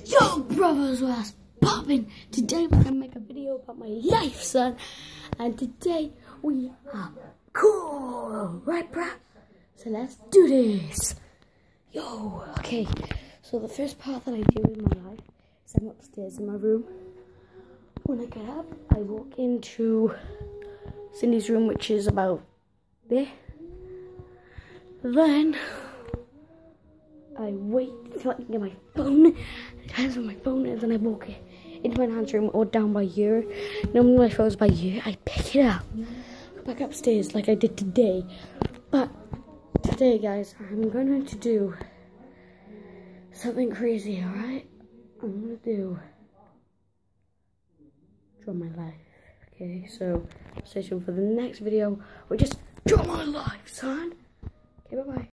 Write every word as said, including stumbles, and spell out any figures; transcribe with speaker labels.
Speaker 1: Yo, brothers, what's poppin'? Today we're gonna make a video about my life, son. And today we are cool, right, bruh? So let's do this. Yo, okay. So the first part that I do in my life is I'm upstairs in my room. When I get up, I walk into Cindy's room, which is about there. Then I wait until I can get my phone, hands on my phone, and then I walk into my nan's room or down by here. Normally my phone's by here. I pick it up, go back upstairs like I did today. But today, guys, I'm going to do something crazy, alright? I'm going to do draw my life. Okay, so stay tuned for the next video. Or just draw my life, son. Okay, bye-bye.